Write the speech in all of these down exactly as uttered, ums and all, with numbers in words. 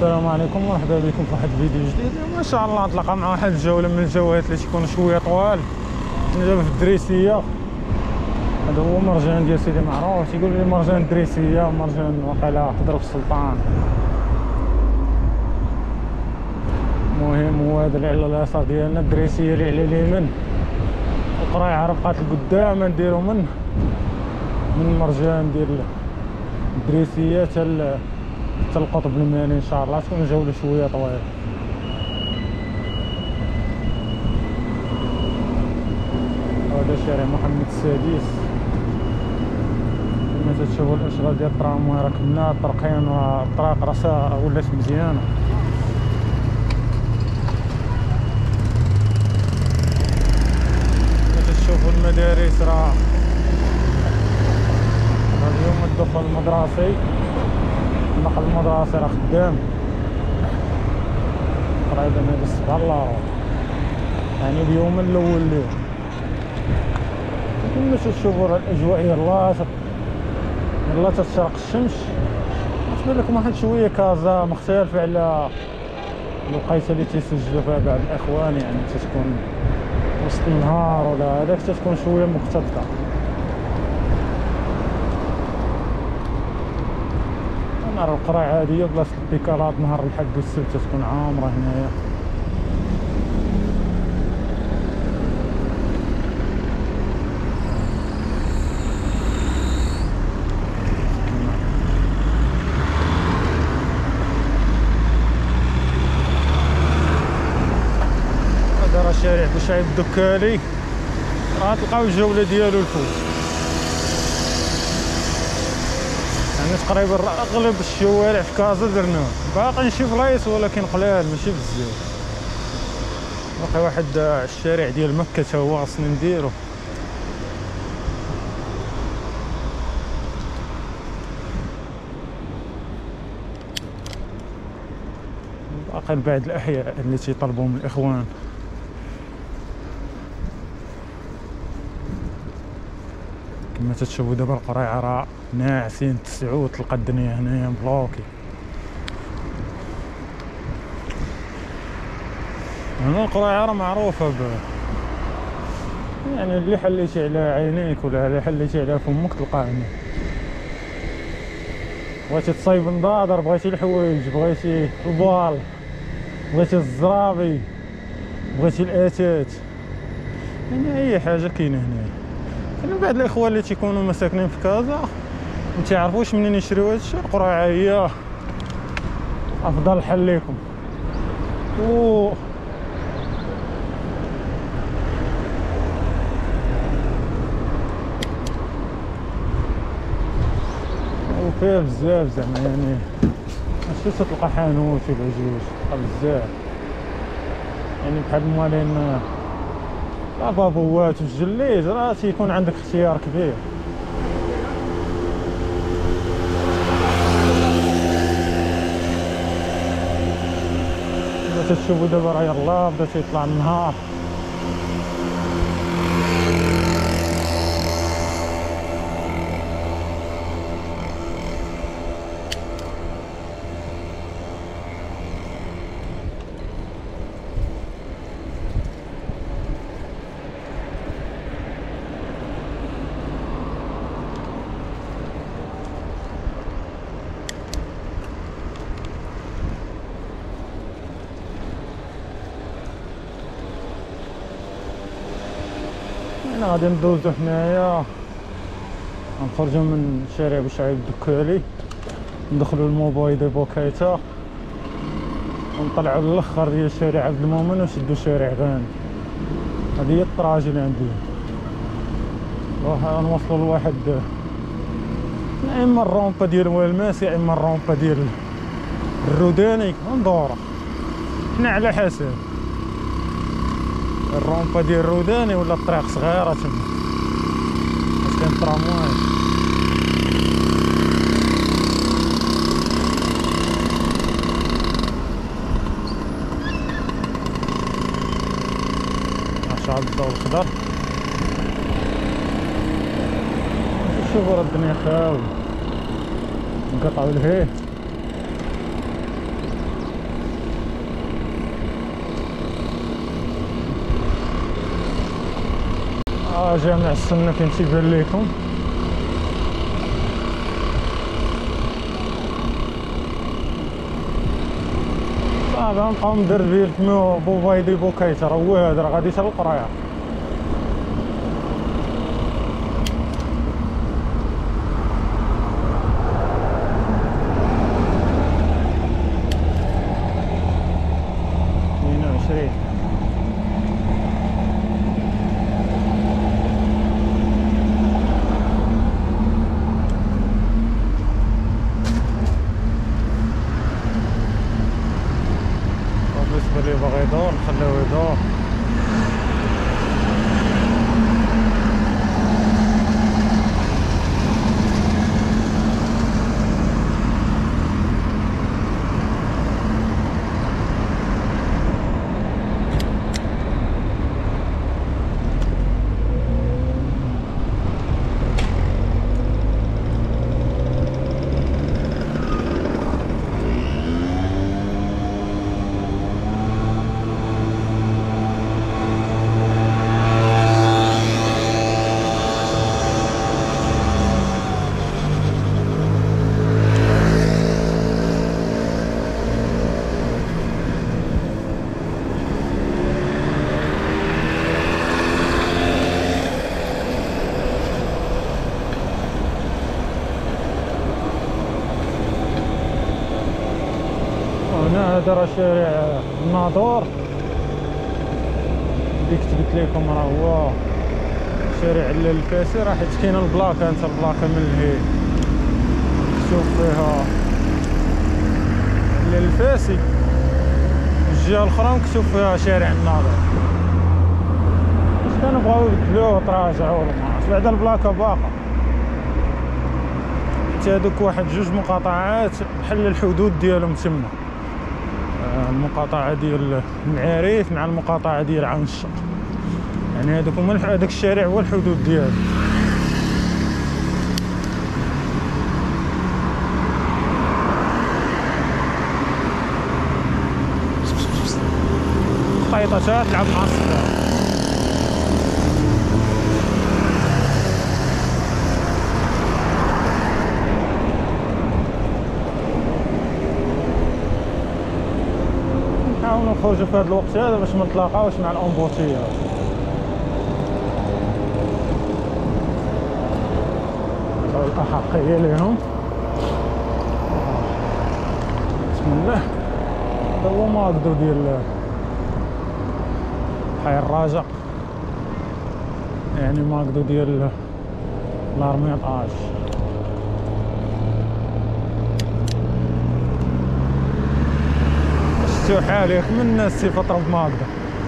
السلام عليكم ومرحبا بكم في واحد الفيديو جديد. اليوم ان شاء الله نطلق مع واحد الجوله من الجولات اللي تكون شويه طوال. دابا في الدريسيه، هذا هو مرجان ديال سيدي معروف، تيقول لي مرجان الدريسيه، مرجان وقيلا تضرب السلطان. المهم هو هذا اللي على اليسار ديالنا، الدريسيه اللي على اليمين، القريعه راه بقات لقدام. نديرو من من المرجان ديال الدريسيه حتى حتى القطب المالي. ان شاء الله تكون جوله شويه طويله. هذا شارع محمد السادس، كما تشوفوا الاشغال ديال الترامواي ركبنا، الطرقين والطريق راه ولات مزيانه. كما تشوفوا المدارس راه اليوم الدخول المدرسي، النقل المدرسي راه خدام تقريبا هذا السبعة الله، يعني اليوم الاول ليه. كما تشوفوا راه الاجواء يلاه يلاه تتشرق الشمس، تبان لكم واحد شويه كازا مختلفه على الوقيته اللي تيسجلوا فيها بعض الاخوان، يعني تتكون وسط النهار ولا هذاك تتكون شويه مختلفه. نهار القريعه هاديه بلاصه البيكالات، نهار الحد والسبت تكون عامره هنايا. هذا راه شارع بوشعيب الدكالي، راه تلقاو الجوله ديالو الفوت. يعني تقريبا اغلب الشوارع في كازا درناهم، باقي شي بلايص ولكن قلال ماشي بزاف. باقي واحد الشارع ديال مكة تا هو خصني نديرو. باقي بعض الاحياء اللي تيطلبوهم الاخوان. كما تشوفوا دابا القريعه راه ناعسين تسعود، تلقى الدنيا هنايا بلوكي. هنا القريعه راه معروفه ب يعني اللي حليتي على عينيك ولا اللي حليتي على فمك تلقاه هنا. بغيتي تصايب نضادر، بغيتي الحوايج، بغيتي البوال، بغيتي الزرابي، بغيتي الاتات، يعني اي حاجه كاينه هنا. كاين بعض الاخوان اللي تيكونوا مساكنين في كازا ما تيعرفوش منين يشريو هادشي، القريعه هي افضل حل ليكم. و وفيها بزاف زعما، يعني ماشي تلقى حانوت ولا جوج، تلقى بزاف، يعني بحال موالين لافابوات والجليد، راه تيكون عندك اختيار كبير. بدا تشوفوا دابا راه يلاه بدا تيطلع النهار. حنا غادي ندوزو حنايا، غنخرجو من شارع بوشعيب الدكالي، ندخلو لموباي دي بوكيتا، ونطلعو للاخر ديال شارع عبد المؤمن ونشدو شارع غاني. هادي هي الطراجي اللي عندي. غنوصلو لواحد يا اما الرومبا ديال والماس يا اما الرومبا ديال الروداني وندورو، حنا على حسب الرومبا ديال الروداني ولا الطريق صغيره تما باش كاين الترامواي. ماشي على الضوء الخضر. شوفوا راه الدنيا خاوي، نقطعوا الهيه. اه جامع السنة كيف تيبان ليكم. صافي غنبقاو مدربين في بوفايدي بوكيت، راه هو هذا، راه غادي حتى للقرايه. اثنين وعشرين بالنسبة لي باغي يدور نخليوه يدور. هنا هذا راه شارع الناظور اللي كتبت لكم، راه هو شارع الفاسي، راه حيت كاينه البلاكه، انت البلاكه من الهي تشوف فيها الفاسي، الجهه الاخرى مكتوب فيها شارع الناظور. واش كنبغاو يبدلوه وتراجعوا المعرفت، بعد البلاكه باقا حتى هادوك واحد جوج مقاطعات بحال الحدود ديالهم تما، المقاطعه ديال المعارف مع المقاطعه ديال عون الشق، يعني هذوك هما هذاك الشارع هو الحدود ديالو. خيطات تلعب مع الصغار. نحاولوا نخرجوا في هذا الوقت هذا باش ما نتلاقاوش مع الامبوتيات. الأحقية لهم. بسم الله. هذا هو ماكدو ديال حي الراجع، يعني ماكدو ديال لارميطاج. شتو حالك من الناس تيفطروا بماكدو.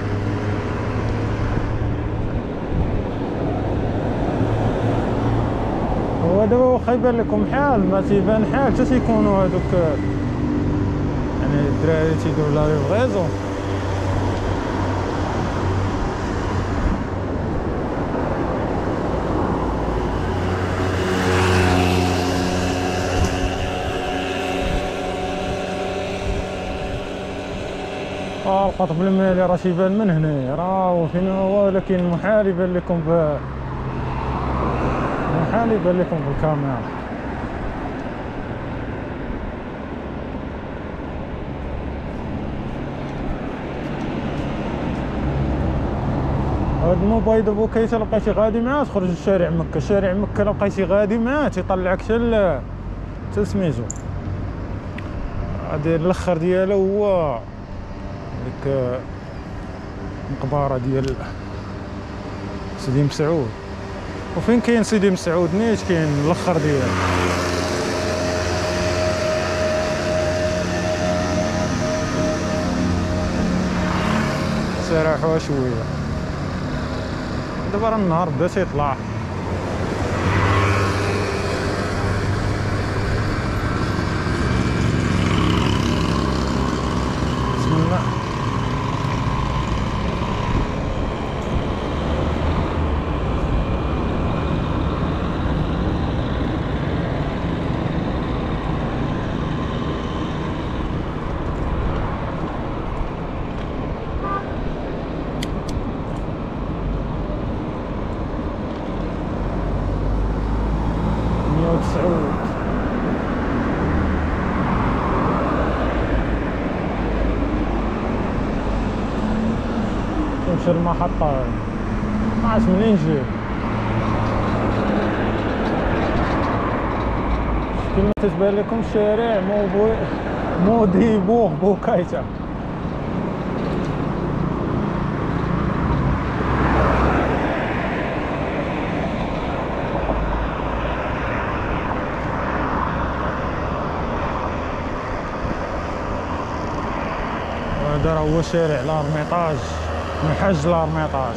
هو دابا واخا يبان لكم حال ما تيبان حال حتى تيكونوا هادوك يعني الدراري تيديروا لا ليفغيزون. اه القطب المالي راه تيبان من هنا، راه فين هو، ولكن محال يبان لكم ب محال يبان لكم بالكاميرا. هاد الموبايل دابا كيتا لقيتي غادي معاه تخرج لشارع مكة، شارع مكة لقيتي غادي معاه تيطلعك حتى حتى سميتو هادي الاخر ديالو هو ديك المقبرة ديال سيدي مسعود. وفين كاين سيدي مسعود نيت كاين الاخر ديالو. سراحوها شويه دابا راه النهار بدا تيطلع. بسم الله. وتسعود. نمشي للمحطة، ما عرفت منين نجيب. كما تتبان لكم شارع موضوع مودي بوغ بوكايتا. هذا هو شارع لارميطاج، من حج لارميطاج.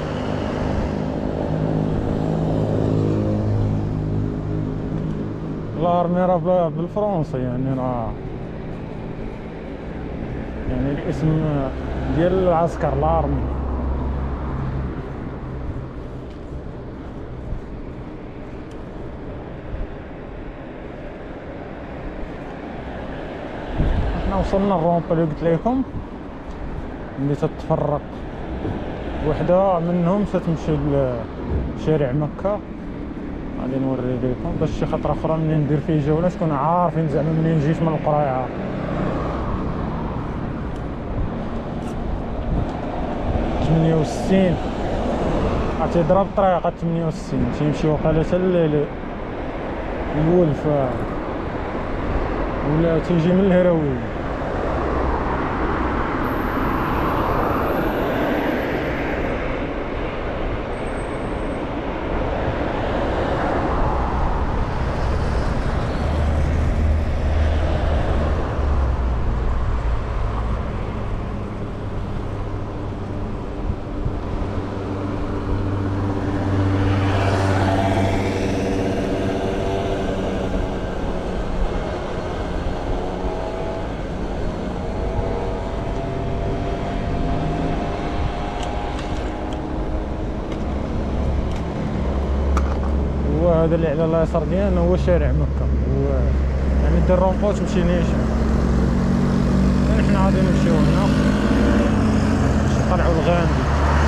لارمي راه بالفرنسي، يعني راه يعني الاسم ديال العسكر لارمي. احنا وصلنا الرومبا اللي قلت لكم اللي تتفرق، وحده منهم ستمشي لشارع مكة. غادي نوري لكم باش شي خطره اخرى منين ندير فيه جوله تكونوا عارفين زعما منين جيت من القريعه. ثمانية وستين غتضرب الطريقه ثمانية وستين تيمشي وقيله حتى الولف ولا تيجي من الهروي. هذا اللي على اليسار ديالنا هو شارع مكة، هو يعني دير رومبو تمشي نيشان. حنا غادي نمشيو هنا باش نطلعو لغاندي.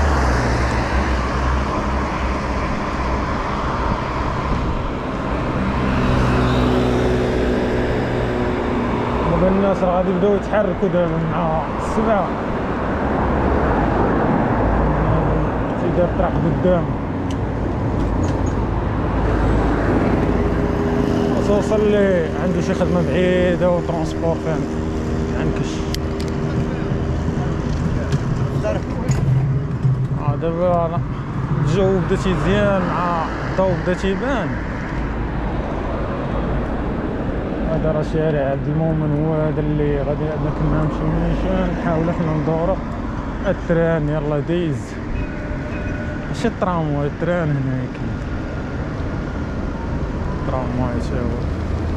دابا الناس راه غادي يبداو يتحركوا دابا مع السبعة، تيدار الطريق قدام. توصل لي عنده شي خدمه بعيده وترونسبور فين عنكش. اه دابا الجو بدا تيزيان مع الضوء بدا تيبان. هذا راه شارع عبد المؤمن، هو هذا اللي غادي عندنا كنا نمشيو نيشان. نحاولوا حنا ندورو التران. يلا ديز ماشي الترامواي، التران هنا كاين ترامواي تا هو.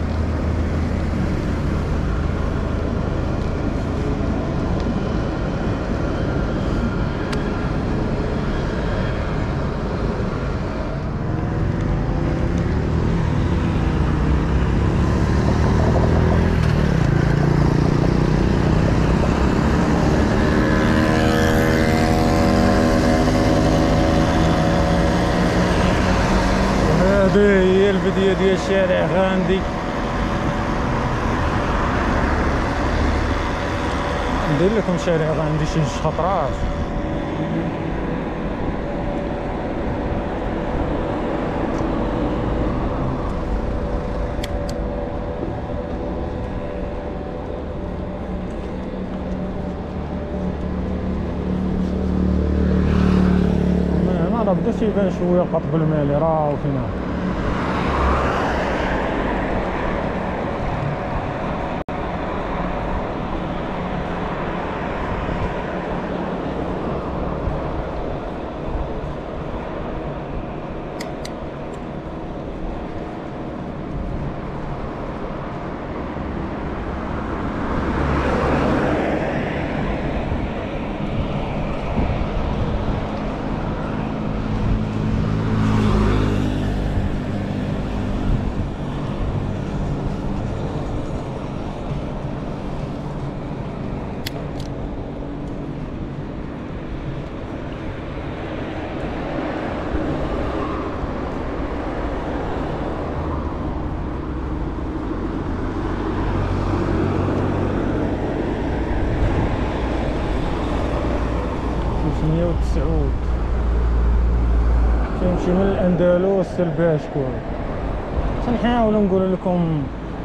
هي البداية ديال شارع غاندي. ندير لكم شارع غاندي شي جوج خطرات. هنا راه بدا تيبان شويه القطب المالي راه فينا. الاندلس الباش كول. تنحاولوا نقول لكم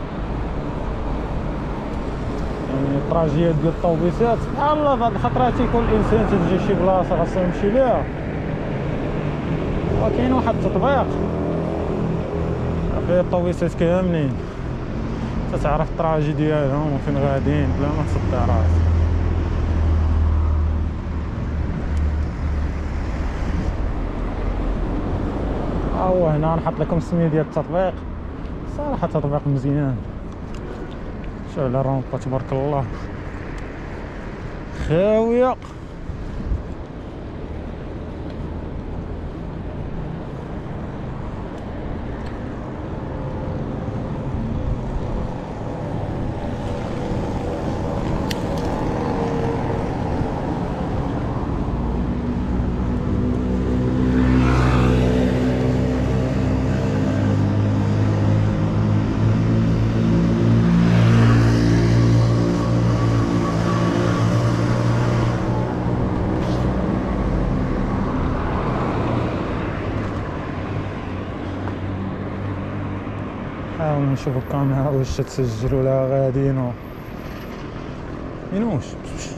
يعني الطراجيات ديال الطوبيسات سبحان الله بعض الخطرات تيكون الانسان تجي شي بلاصه خاصو يمشي ليها وكاين واحد التطبيق فيه الطوبيسات كاملين تتعرف الطراجي ديالهم وفين غاديين بلا ما تصدع راسك. ها هو هنا نحط لكم السميه ديال التطبيق. صراحه تطبيق مزيان. شوف على الرامبا تبارك الله خاويه. نحاول نشوف الكاميرا واش تسجل ولا غاديين و ينوش.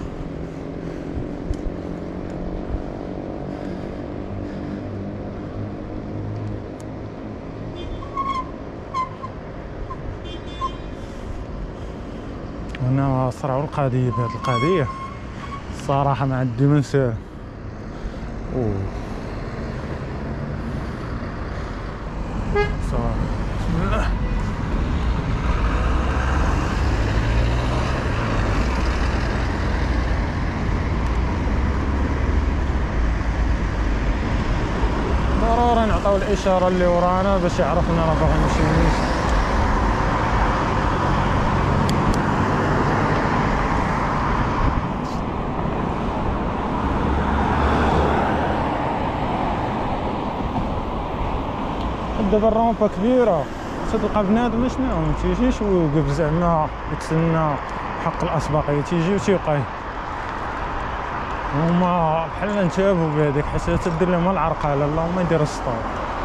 هنا صراو القضية بهاد القضية الصراحة ما عندي ما نسال. اوه صراحة بسم الله. ضروري نعطيو الاشاره اللي ورانا باش يعرفنا راه باغي نمشيو نمشي. دابا الرامبا كبيره تلقى بنادم شنو ما تيجيش ويوقف زعما يتسنى حق الاسبقيه تيجي وتيوقف. هما بحال انتبهوا بهذيك حتى تدير لهم العرقله اللهم يدير السطور.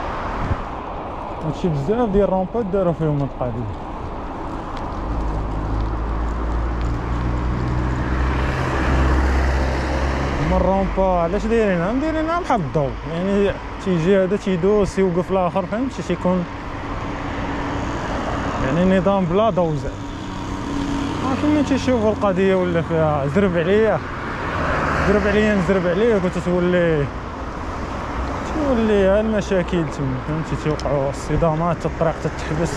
هادشي بزاف ديال الرامبات داروا فيهم هاد القضيه. هما الرامبا علاش دايرينها دايرينها بحال الضوء يعني تيجي هذا تيدوس يوقف الاخر فهمتي تيكون يعني نظام بلا ضوء زعما. كيما تيشوفوا القضيه ولا فيها زرب عليا زرب عليا نزرب عليك وتتولي تولي المشاكل تما فهمتي تيوقعوا الصدامات الطريق تتحبس.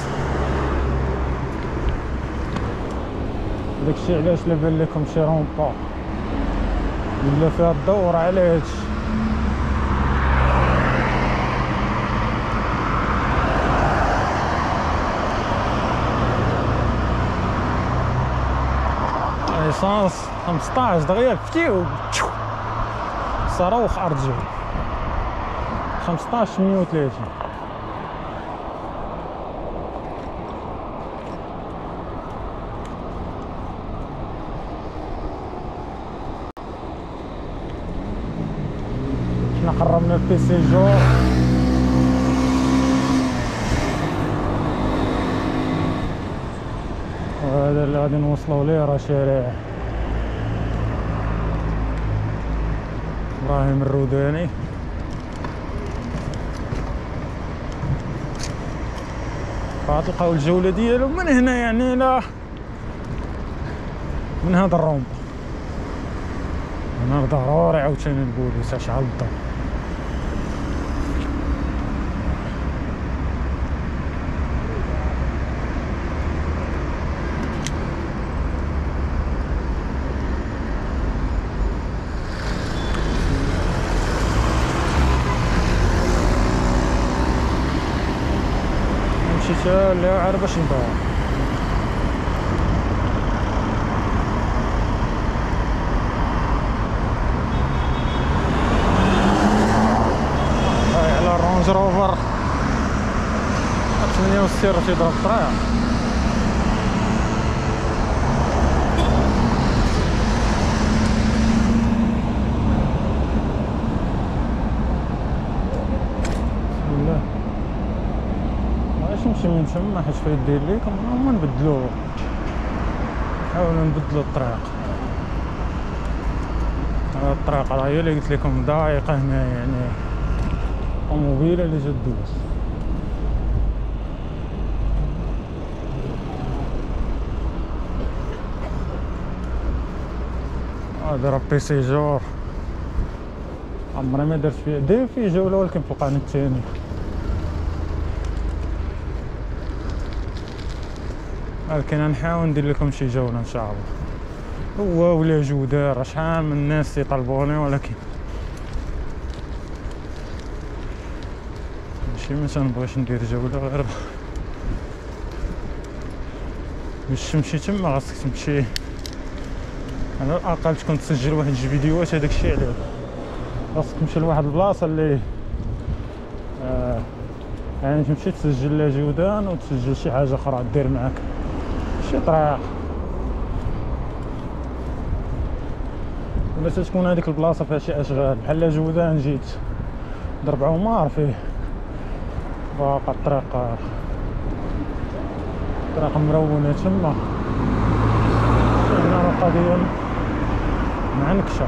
داكشي علاش لا بان لكم شي رومبا ولا فيها الدور على هادشي. ايسانس خمسطاش دغيا فتيو صاروخ ارجع خمسطاش مية وثلاثين. حنا قربنا البيسي جور. وهذا اللي غادي نوصلو ليه راه شارع ابراهيم الروداني. غتلقاو الجولة ديالو من هنا يعني لا من هذا الرومب. انا ضروري عاوتاني نقولو تشعل الضو. نمشي اللي عارف باش ندور. هاي على الرونج روفر ثمانية وستين راه تيضرب الطريق. بسم الله. تما حيت فايت داير ليكم هما نبدلو نحاولو نبدلو الطريق. هاد الطريق راه هي اللي قلت لكم ضايقه هنا، يعني طوموبيله اللي جات دوز. هذا راه بيسي جور عمري ما درت فيه، داير فيه جوله ولكن في القناة الثاني. ولكن غنحاول ندير لكم شي جوله ان شاء الله. هو ولا جودار شحال من الناس يطلبوني، ولكن ماشي ما تنبغيش ندير جوله غير باش تمشي تما. خاصك تمشي على الاقل تكون تسجل واحد جوج فيديوهات، هذاك الشيء عليه. خاصك تمشي لواحد البلاصه اللي آه يعني تمشي تسجل لها جودان وتسجل شي حاجه اخرى دير معاك شي طريق، ولا تكون هذيك البلاصه فيها شي اشغال بحال جودان. جيت ضرب عمار فيه باقا الطريق الطريق مرونه تما. هنا القضيه معنكشه.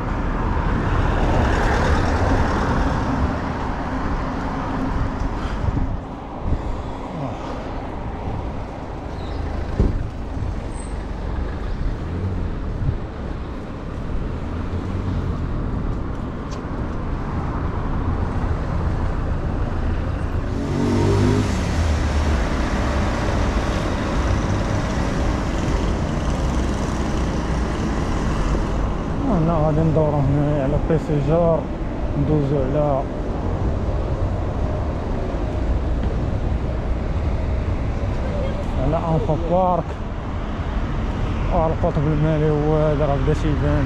هنا غادي ندورو هنا على بيسي جور، ندوزو على على انفو بارك وعلى القطب المالي. هو هذا راه بدا تيبان.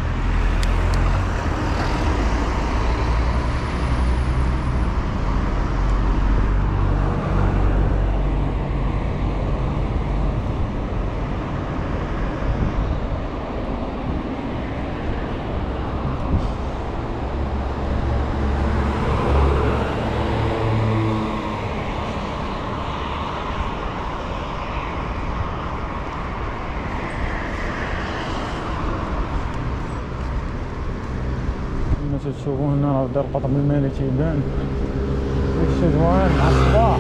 تشوفوا هنا راه بدا القطب المالي تيبان، داكشي زوين مع الصباح.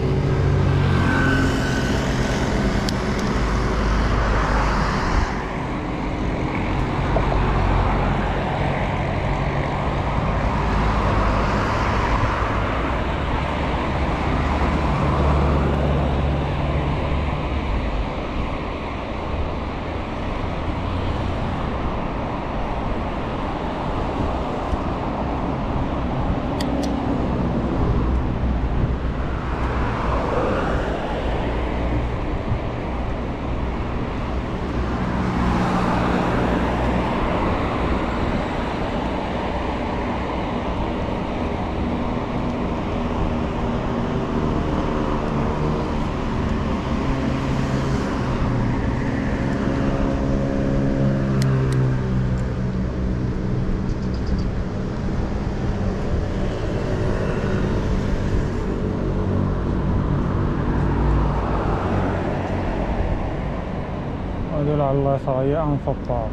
هذول على اليسار هي انفو بارك.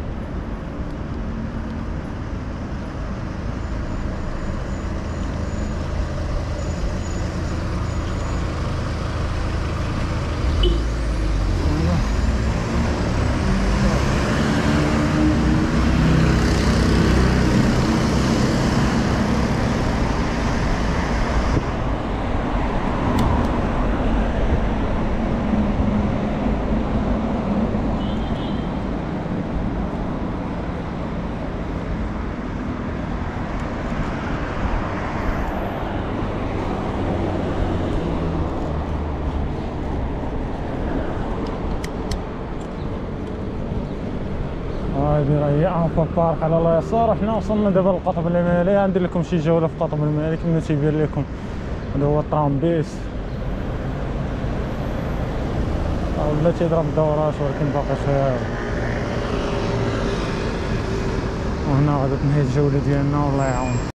هذه راه هي انفو بارك على اليسار. حنا وصلنا دابا للقطب المالي. غندير لكم شي جوله في القطب المالي كما تيبان لكم. هذا هو الطرامبيس ولا تيضرب دورات، ولكن باقي خير. وهنا غادي تنهي الجوله ديالنا والله يعاون.